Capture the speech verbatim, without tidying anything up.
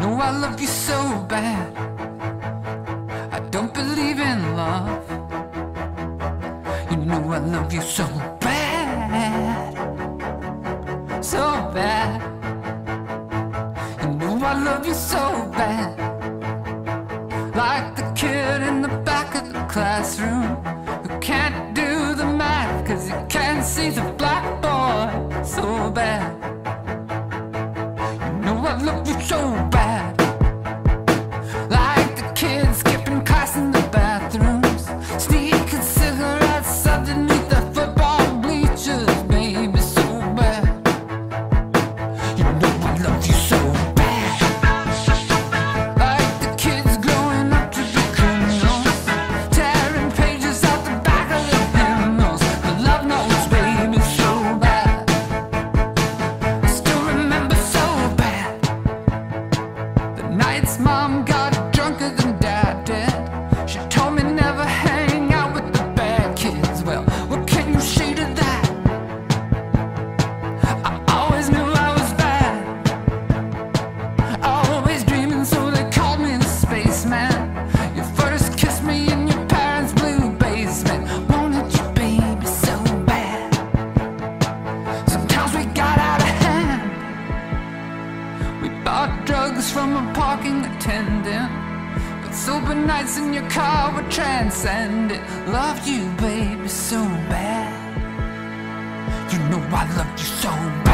know I love you so bad. I don't believe in love. You know I love you so bad, so bad. You know I love you so bad. Like the kid in the back of the classroom who can't do the math cause he can't see the blackboard. So bad. You know I love you so bad. Like the kids skipping class in the bathrooms, sneaking cigarettes underneath the football bleachers. Baby, so bad. You know I love you so bad. Like the kids growing up to be criminals, tearing pages out the back of the hymnals. The love notes, baby, so bad. I still remember so bad the nights mom got drunker than dad did. She told me never hang out with the bad kids. Well, what can you say to that? I always knew I was bad, always dreaming, so they called me the spaceman. You first kissed me in your parents' blue basement. Wanted you, baby, so bad. Sometimes we got out of hand. We bought drugs from a parking attendant, but sober nights in your car were transcendent. Loved you, baby, so bad. You know I loved you so bad.